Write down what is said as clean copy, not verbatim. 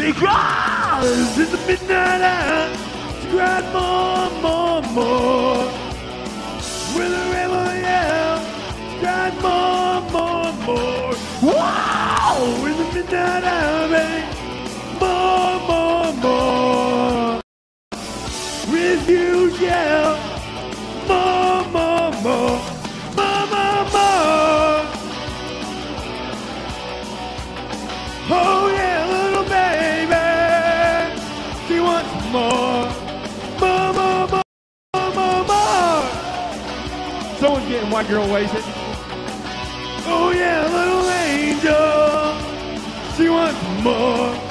Because in the midnight hour, she cried more. With a rebel yell, she cried more. Wow! In the midnight hour, baby, more. Refuse yell, more. Oh yeah, little baby, she wants more. Someone's getting white girl wasted. Oh yeah, little angel, she wants more.